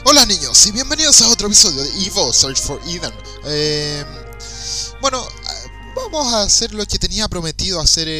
Hola niños y bienvenidos a otro episodio de Evo Search for Eden. Bueno, vamos a hacer lo que tenía prometido hacer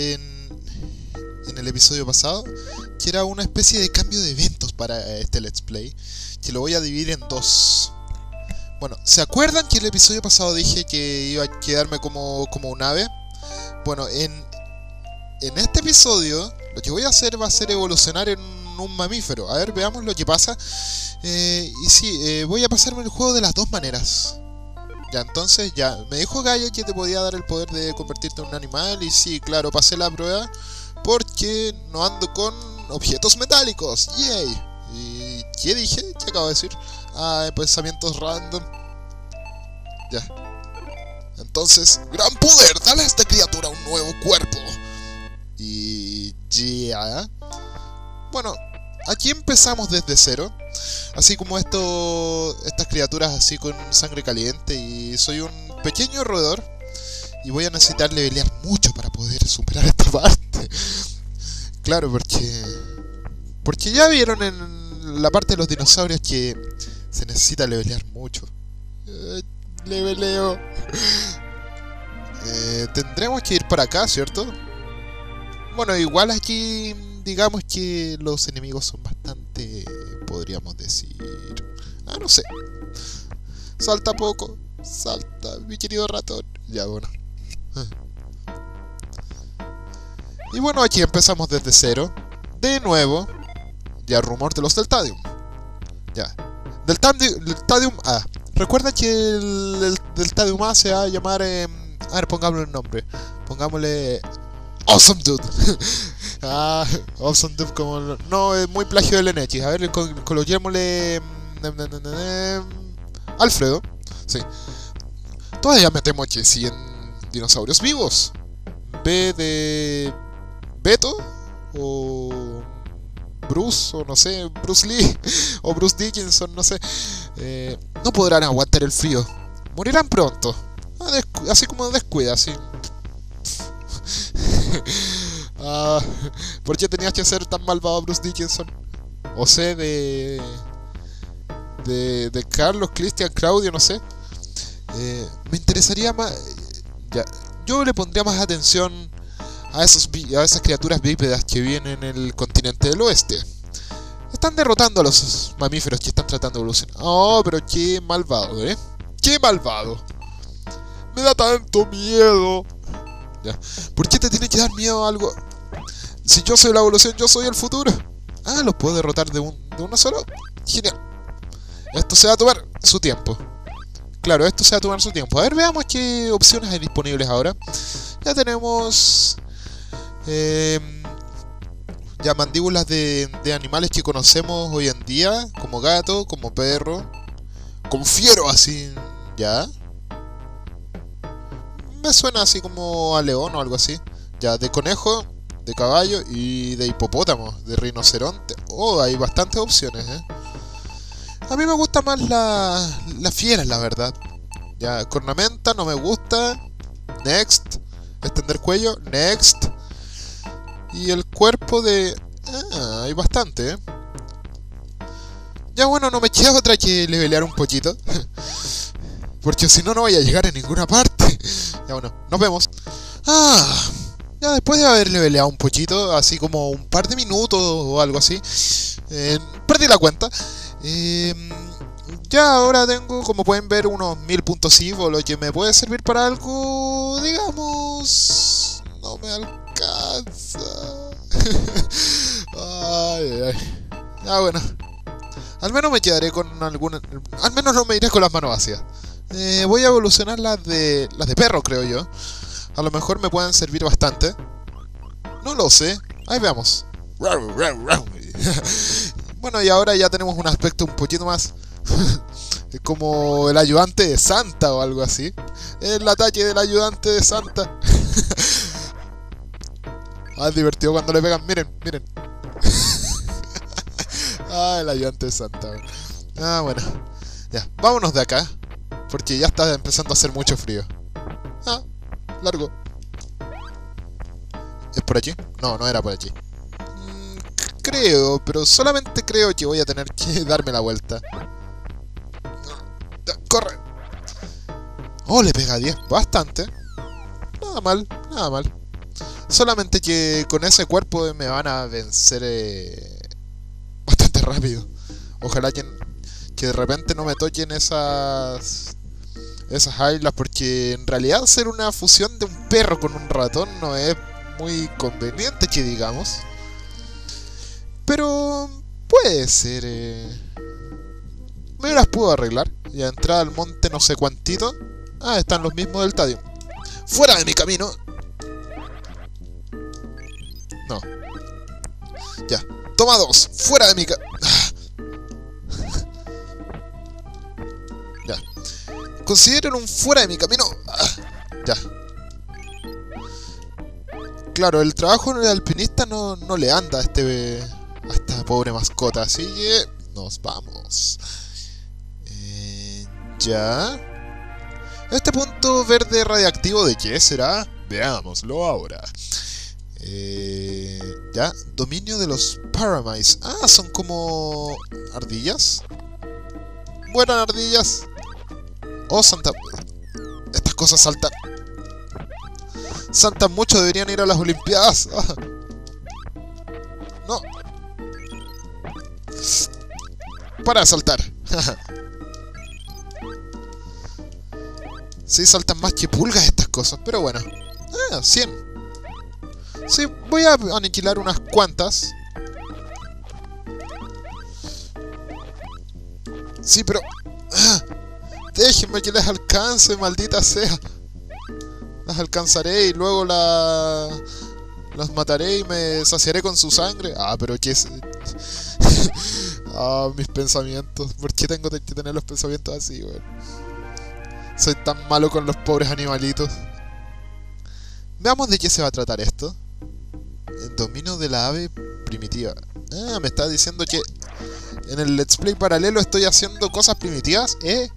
en el episodio pasado, que era una especie de cambio de eventos para este Let's Play, que lo voy a dividir en dos. Bueno, ¿se acuerdan que el episodio pasado dije que iba a quedarme como un ave? Bueno, en este episodio lo que voy a hacer va a ser evolucionar en un mamífero. A ver, veamos lo que pasa. Y sí, voy a pasarme el juego de las dos maneras. Ya, entonces, ya, me dijo Gaia que te podía dar el poder de convertirte en un animal. Y sí, claro, pasé la prueba porque no ando con objetos metálicos. ¡Yay! ¿Y qué dije? ¿Qué acabo de decir? Ah, pensamientos random. Ya. Entonces, gran poder, dale a esta criatura un nuevo cuerpo. Y ya. Bueno, aquí empezamos desde cero. Así como estas criaturas así con sangre caliente. Y soy un pequeño roedor. Y voy a necesitar levelear mucho para poder superar esta parte. Claro, porque ya vieron en la parte de los dinosaurios que se necesita levelear mucho. Leveleo. Tendremos que ir para acá, ¿cierto? Bueno, igual aquí digamos que los enemigos son bastante, podríamos decir... Ah, no sé. Salta poco. Salta, mi querido ratón. Ya, bueno. Y bueno, aquí empezamos desde cero. De nuevo. Ya, rumor de los Deltadium. Ya. Deltadium A. Recuerda que el Deltadium A se va a llamar... a ver, pongámosle un nombre. Pongámosle... Awesome Dude. Ah, Awesome Dude como... No, es muy plagio de Lenechis. A ver, coloquémosle... Alfredo. Sí. Todavía metemos que sí en dinosaurios vivos. B de... Beto. O... Bruce, o no sé, Bruce Lee. O Bruce Dickinson, no sé. No podrán aguantar el frío. Morirán pronto. Así como descuida, así. ¿Por qué tenías que ser tan malvado, Bruce Dickinson? O sé, de Carlos, Christian, Claudio, no sé. Me interesaría más... Ya, yo le pondría más atención a esas criaturas bípedas que vienen en el continente del oeste. Están derrotando a los mamíferos que están tratando de evolucionar. Oh, pero qué malvado, ¿eh? ¡Qué malvado! Me da tanto miedo. Ya. ¿Por qué te tiene que dar miedo a algo? Si yo soy la evolución, yo soy el futuro. Ah, los puedo derrotar de uno solo. Genial. Esto se va a tomar su tiempo. Claro, esto se va a tomar su tiempo. A ver, veamos qué opciones hay disponibles ahora. Ya tenemos... ya mandíbulas de animales que conocemos hoy en día. Como gato, como perro. Como fiero, así. Ya. Me suena así como a león o algo así. Ya, de conejo, de caballo y de hipopótamo, de rinoceronte. Oh, hay bastantes opciones, ¿eh? A mí me gusta más las fieras, la verdad. Ya, cornamenta no me gusta. Next. Extender cuello. Next. Y el cuerpo de... Ah, hay bastante, ¿eh? Ya bueno, no me queda otra que levelear un poquito. Porque si no, no voy a llegar a ninguna parte. Ya bueno, nos vemos. Ah, ya después de haber leveleado un poquito, así como un par de minutos o algo así, perdí la cuenta. Ya ahora tengo, como pueden ver, unos 1000 puntos Evo, lo que me puede servir para algo, digamos, no me alcanza. Ay, ay. Ya bueno, al menos me quedaré con alguna, al menos no me iré con las manos vacías. Voy a evolucionar las de perro, creo yo. A lo mejor me pueden servir bastante. No lo sé. Ahí veamos. Bueno, y ahora ya tenemos un aspecto un poquito más como el ayudante de Santa o algo así. El ataque del ayudante de Santa. Ah, es divertido cuando le pegan. Miren, miren. Ah, el ayudante de Santa. Ah, bueno. Ya, vámonos de acá. Porque ya está empezando a hacer mucho frío. Ah, largo. ¿Es por aquí? No, no era por aquí. creo, pero solamente creo que voy a tener que darme la vuelta. ¡Corre! Oh, le pega 10. Bastante. Nada mal, nada mal. Solamente que con ese cuerpo me van a vencer bastante rápido. Ojalá que de repente no me toquen esas islas, porque en realidad hacer una fusión de un perro con un ratón no es muy conveniente, que digamos. Pero puede ser. Me las puedo arreglar. Y a entrar al monte no sé cuantito. Ah, están los mismos del estadio. ¡Fuera de mi camino! No. Ya. Toma 2. ¡Fuera de mi camino! Ya. Consideren un fuera de mi camino. Ya. Claro, el trabajo en el alpinista no le anda a esta pobre mascota. Así que nos vamos. Ya. Este punto verde radiactivo, ¿de qué será? Veámoslo ahora. Ya. Dominio de los Paramice. Ah, son como ardillas. Buenas ardillas. Oh, santa... Estas cosas saltan. Saltan mucho, deberían ir a las Olimpiadas. Ah. No. Para de saltar. Sí, saltan más que pulgas estas cosas, pero bueno. Ah, 100. Sí, voy a aniquilar unas cuantas. Sí, pero... déjenme que les alcance, maldita sea. Las alcanzaré y luego las mataré y me saciaré con su sangre. Ah, pero qué es... ah, mis pensamientos. ¿Por qué tengo que tener los pensamientos así, güey? Soy tan malo con los pobres animalitos. Veamos de qué se va a tratar esto. El dominio de la ave primitiva. Ah, me está diciendo que en el Let's Play paralelo estoy haciendo cosas primitivas.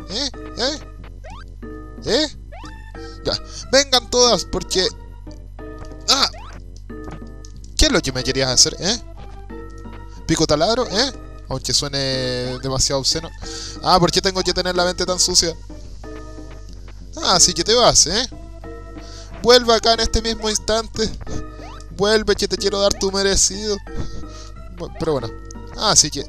Ya, vengan todas, porque... ¡Ah! ¿Qué es lo que me querías hacer, ¿Pico taladro, Aunque suene demasiado obsceno. Ah, ¿por qué tengo que tener la mente tan sucia? Ah, así que te vas, Vuelve acá en este mismo instante. Vuelve, que te quiero dar tu merecido. Pero bueno. Ah, así que...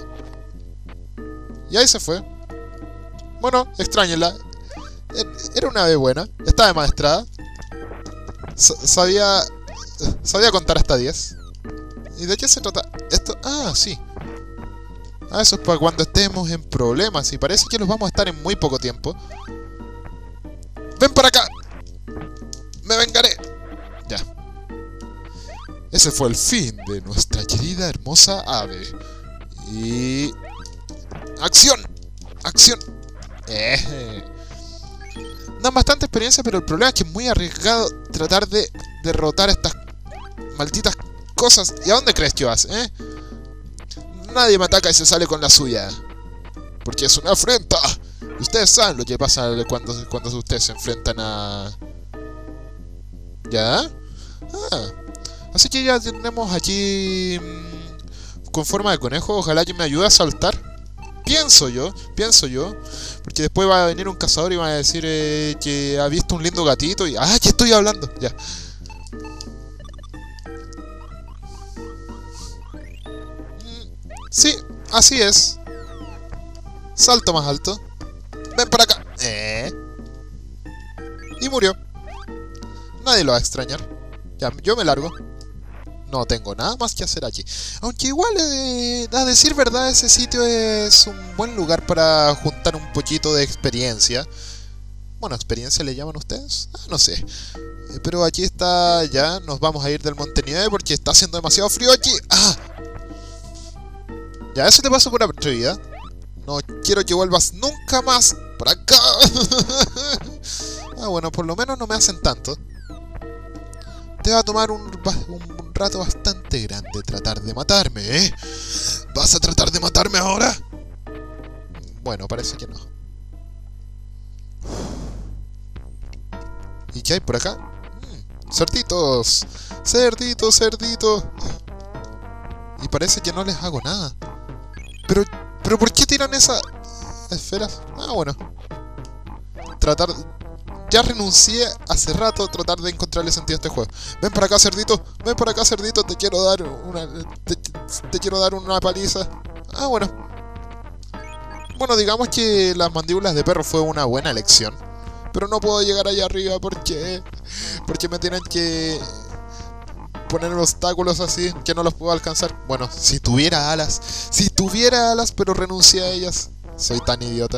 Y ahí se fue. Bueno, extrañenla. Era una ave buena. Estaba maestrada. Sabía contar hasta 10. ¿Y de qué se trata esto? Ah, sí. Ah, eso es para cuando estemos en problemas. Y parece que los vamos a estar en muy poco tiempo. ¡Ven para acá! ¡Me vengaré! Ya. Ese fue el fin de nuestra querida, hermosa ave. Y... ¡acción! ¡Acción! Dan bastante experiencia, pero el problema es que es muy arriesgado tratar de derrotar estas malditas cosas. ¿Y a dónde crees que vas, Nadie me ataca y se sale con la suya. Porque es una afrenta. Ustedes saben lo que pasa cuando ustedes se enfrentan a... ¿Ya? Ah. Así que ya tenemos aquí... con forma de conejo. Ojalá que me ayude a saltar. Pienso yo. Porque después va a venir un cazador y va a decir que ha visto un lindo gatito y... ¡ah, que estoy hablando! Ya. Sí, así es. Salto más alto. Ven para acá. Y murió. Nadie lo va a extrañar. Ya, yo me largo. No tengo nada más que hacer aquí. Aunque igual, a decir verdad, ese sitio es un buen lugar para juntar un poquito de experiencia. Bueno, ¿experiencia le llaman ustedes? Ah, no sé. Pero aquí está, ya nos vamos a ir del Monte Nieve porque está haciendo demasiado frío aquí. ¡Ah! Ya, eso te pasó por atrevida. No quiero que vuelvas nunca más para acá. Ah, bueno, por lo menos no me hacen tanto. Te va a tomar un rato bastante grande tratar de matarme, ¿Vas a tratar de matarme ahora? Bueno, parece que no. ¿Y qué hay por acá? Cerditos. Cerdito, cerdito. Y parece que no les hago nada. Pero ¿por qué tiran esas esferas? Ah, bueno. Tratar... Ya renuncié hace rato a tratar de encontrarle sentido a este juego. Ven para acá, cerdito. Ven para acá, cerdito. Te quiero dar una... Te quiero dar una paliza. Ah, bueno. Bueno, digamos que las mandíbulas de perro fue una buena elección. Pero no puedo llegar allá arriba porque me tienen que poner obstáculos así que no los puedo alcanzar. Bueno, si tuviera alas, pero renuncié a ellas. Soy tan idiota.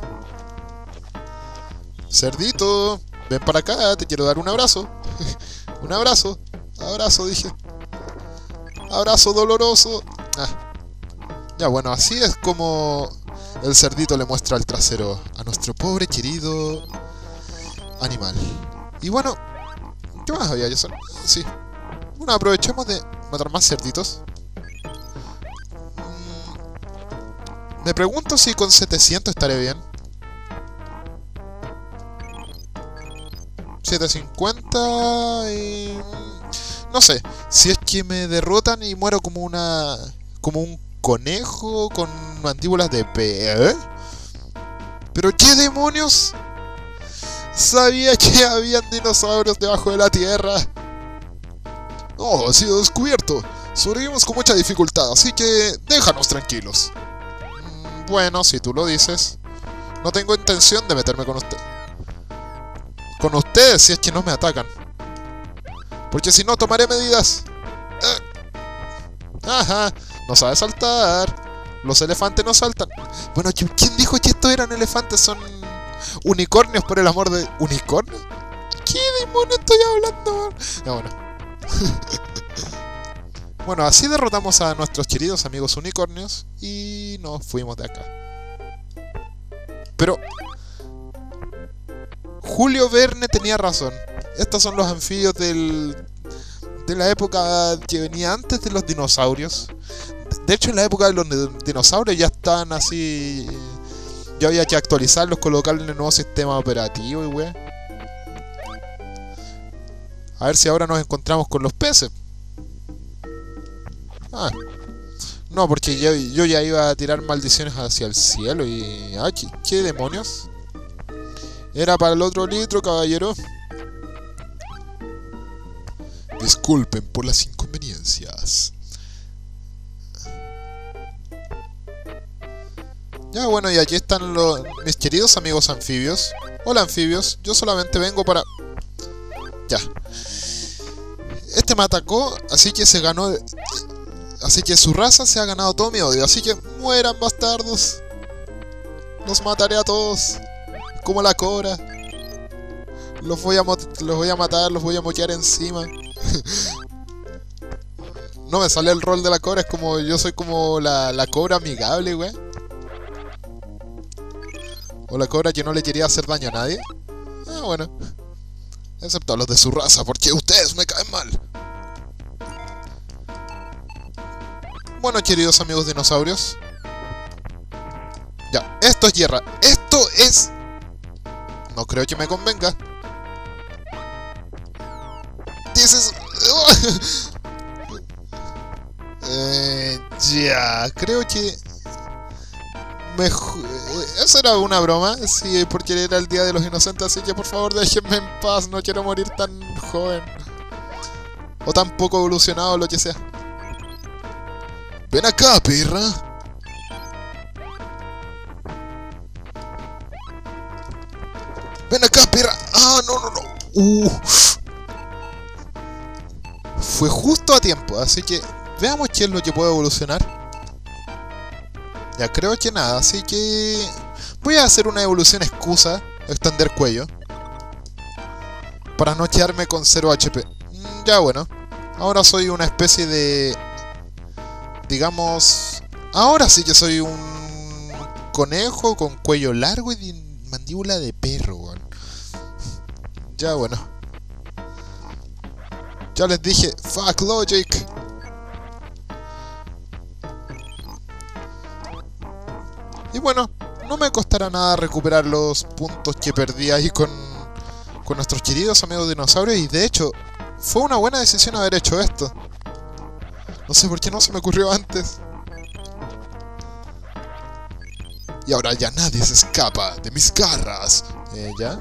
Cerdito, ven para acá, te quiero dar un abrazo. Un abrazo. Abrazo, dije. Abrazo doloroso. Ah. Ya, bueno, así es como el cerdito le muestra el trasero a nuestro pobre querido animal. Y bueno, ¿qué más había que hacer? Sí. Bueno, aprovechemos de matar más cerditos. Me pregunto si con 700 estaré bien. 750 y... No sé, si es que me derrotan y muero como un conejo con mandíbulas de ¿Eh? ¿Pero qué demonios? Sabía que habían dinosaurios debajo de la tierra. Oh, ha sido descubierto. Sobrevivimos con mucha dificultad, así que déjanos tranquilos. Bueno, si tú lo dices. No tengo intención de meterme con usted. Con ustedes si es que no me atacan. Porque si no, tomaré medidas. Ajá, no sabe saltar. Los elefantes no saltan. Bueno, ¿quién dijo que estos eran elefantes? Son unicornios, por el amor de... ¿Unicornios? ¿Qué demonio estoy hablando? Ya, bueno. Bueno, así derrotamos a nuestros queridos amigos unicornios y nos fuimos de acá. Pero... Julio Verne tenía razón. Estos son los anfibios de la época que venía antes de los dinosaurios. De hecho, en la época de los dinosaurios ya están así... Ya había que actualizarlos, colocarle en el nuevo sistema operativo y wey. A ver si ahora nos encontramos con los peces. Ah. No, porque yo ya iba a tirar maldiciones hacia el cielo y... Ah, ¿qué demonios? Era para el otro litro, caballero. Disculpen por las inconveniencias. Ya, bueno, y aquí están mis queridos amigos anfibios. Hola, anfibios. Yo solamente vengo para... Ya. Este me atacó, así que se ganó... Así que su raza se ha ganado todo mi odio. Así que mueran, bastardos. Los mataré a todos. Como la cobra. Los voy a matar, los voy a moquear encima. No me sale el rol de la cobra, es como... Yo soy como la cobra amigable, güey. O la cobra que no le quería hacer daño a nadie. Ah, bueno. Excepto a los de su raza, porque ustedes me caen mal. Bueno, queridos amigos dinosaurios. Ya, esto es tierra. Esto es... No creo que me convenga. Dices... Ya, creo que... Mejor... Eso era una broma, sí, porque era el Día de los Inocentes, así que por favor déjenme en paz, no quiero morir tan joven. O tan poco evolucionado, lo que sea. Ven acá, perra. Ven acá, perra. Ah, no. Fue justo a tiempo, así que veamos qué es lo que puede evolucionar. Ya, creo que nada, así que voy a hacer una evolución excusa, extender cuello, para no quedarme con 0 HP. Ya, bueno, ahora soy una especie de... Digamos... Ahora sí que soy un conejo con cuello largo y mandíbula de perro, bueno. Ya, bueno. Ya les dije, fuck logic. Y bueno, no me costará nada recuperar los puntos que perdí ahí con nuestros queridos amigos dinosaurios. Y de hecho, fue una buena decisión haber hecho esto. No sé por qué no se me ocurrió antes. Y ahora ya nadie se escapa de mis garras. ¿Ya?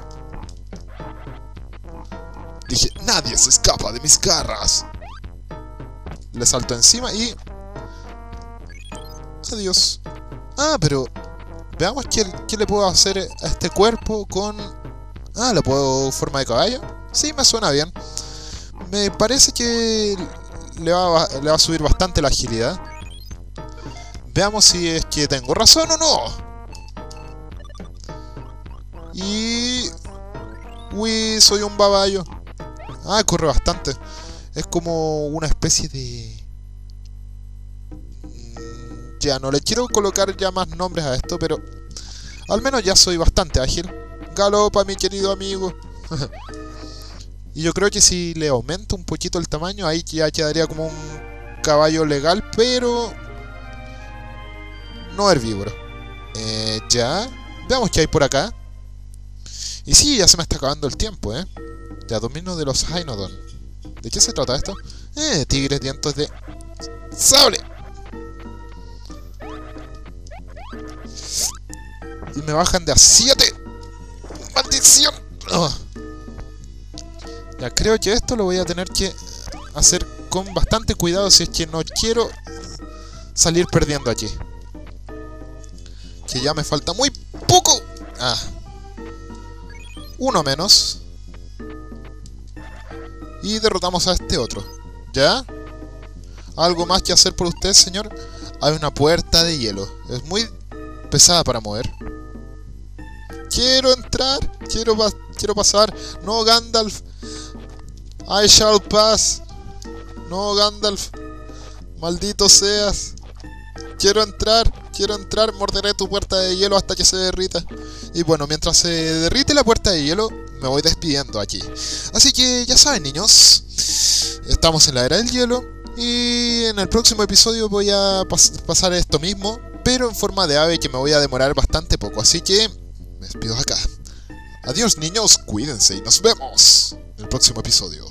Dije, nadie se escapa de mis garras. Le salto encima y... Adiós. Ah, pero... Veamos qué le puedo hacer a este cuerpo con... Ah, ¿lo puedo forma de caballo? Sí, me suena bien. Me parece que le va a subir bastante la agilidad. Veamos si es que tengo razón o no. Y... Uy, soy un baballo. Ah, corre bastante. Es como una especie de... Ya, no le quiero colocar ya más nombres a esto, pero... Al menos ya soy bastante ágil. Galopa, mi querido amigo. Y yo creo que si le aumento un poquito el tamaño, ahí ya quedaría como un caballo legal, pero... No herbívoro. Ya. Veamos qué hay por acá. Y sí, ya se me está acabando el tiempo, Ya, dominio de los Hynodon. ¿De qué se trata esto? Tigres, dientes de... ¡Sable! Y me bajan de a 7. ¡Maldición! Oh. Ya, creo que esto lo voy a tener que hacer con bastante cuidado si es que no quiero salir perdiendo aquí. Que ya me falta muy poco. Ah. Uno menos. Y derrotamos a este otro. ¿Ya? ¿Algo más que hacer por usted, señor? Hay una puerta de hielo. Es muy pesada para mover. Quiero entrar. Quiero pasar. No, Gandalf. I shall pass. No, Gandalf. Maldito seas. Quiero entrar. Morderé tu puerta de hielo hasta que se derrita. Y bueno, mientras se derrite la puerta de hielo, me voy despidiendo aquí. Así que ya saben, niños, estamos en la era del hielo. Y en el próximo episodio voy a pasar esto mismo, pero en forma de ave, que me voy a demorar bastante poco. Así que me despido acá. Adiós, niños, cuídense y nos vemos en el próximo episodio.